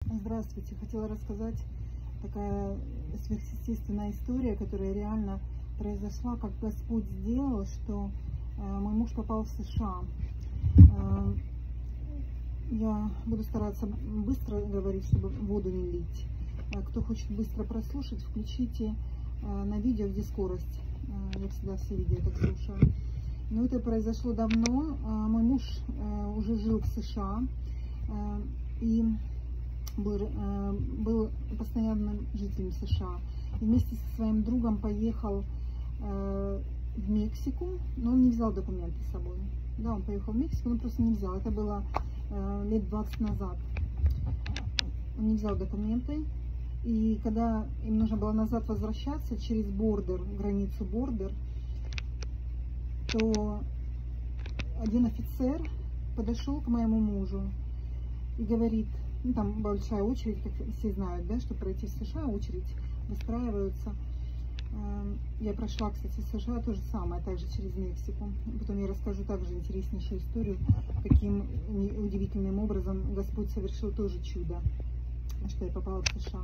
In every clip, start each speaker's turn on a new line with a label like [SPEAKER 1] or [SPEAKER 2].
[SPEAKER 1] Здравствуйте. Хотела рассказать такая сверхъестественная история, которая реально произошла, как Господь сделал, что мой муж попал в США. Я буду стараться быстро говорить, чтобы воду не лить. Кто хочет быстро прослушать, включите на видео, где скорость. Я всегда все видео так слушаю. Но это произошло давно. Мой муж уже жил в США и был постоянным жителем США. И вместе со своим другом поехал в Мексику, но он не взял документы с собой. Да, он поехал в Мексику, но просто не взял. Это было лет 20 назад. Он не взял документы. И когда им нужно было назад возвращаться через границу бордер, то один офицер подошел к моему мужу и говорит, ну, там большая очередь, как все знают, да, чтобы пройти в США, очередь выстраиваются. Я прошла, кстати, в США то же самое, также через Мексику. Потом я расскажу также интереснейшую историю, каким удивительным образом Господь совершил тоже чудо, что я попала в США.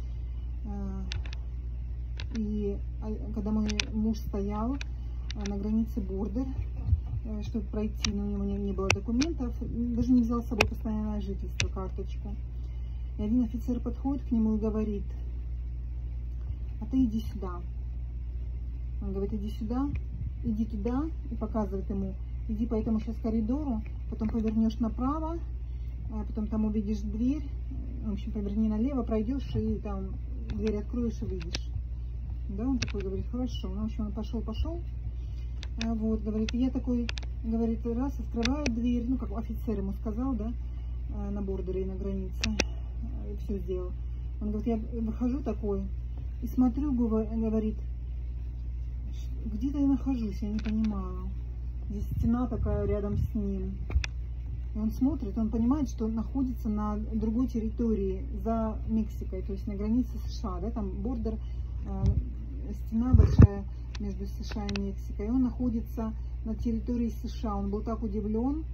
[SPEAKER 1] И когда мой муж стоял на границе бордер, чтобы пройти, но у него не было документов, даже не взял с собой постоянное жительство, карточку. И один офицер подходит к нему и говорит: а ты иди сюда. Он говорит: иди сюда, иди туда, и показывает ему: иди по этому сейчас коридору, потом повернешь направо, потом там увидишь дверь, в общем, поверни налево, пройдешь, и там дверь откроешь и выйдешь. Да, он такой говорит: хорошо. Ну, в общем, он пошел. Вот, говорит, я такой, говорит, раз, открываю дверь, ну, как офицер ему сказал, да, на бордере и на границе, все сделал. Он говорит, я выхожу такой и смотрю, говорит, где-то я нахожусь, я не понимаю. Здесь стена такая рядом с ним. И он смотрит, он понимает, что он находится на другой территории, за Мексикой, то есть на границе США, да, там бордер, стена большая между США и Мексикой. И он находится на территории США. Он был так удивлен.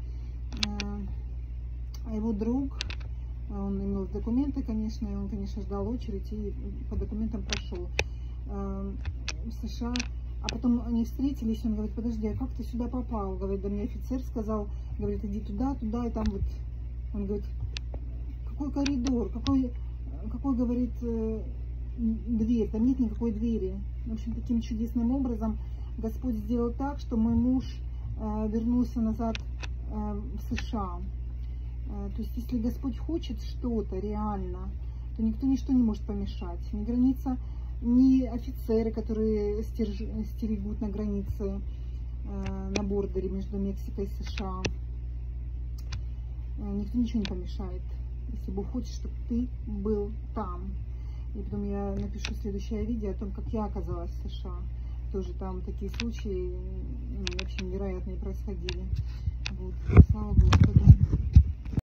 [SPEAKER 1] А его друг, он имел документы, конечно, и он, конечно, ждал очередь и по документам прошел в США. А потом они встретились, он говорит: подожди, а как ты сюда попал? Говорит, да мне офицер сказал, говорит, иди туда, и там вот. Он говорит, какой коридор, какой, говорит, дверь, там нет никакой двери. В общем, таким чудесным образом Господь сделал так, что мой муж вернулся назад в США. То есть, если Господь хочет что-то реально, то никто ничто не может помешать. Ни граница, ни офицеры, которые стерегут на границе, на бордере между Мексикой и США. Никто ничего не помешает, если Бог хочет, чтобы ты был там. И потом я напишу следующее видео о том, как я оказалась в США. Тоже там такие случаи, вообще невероятные происходили. Вот. Слава Господу.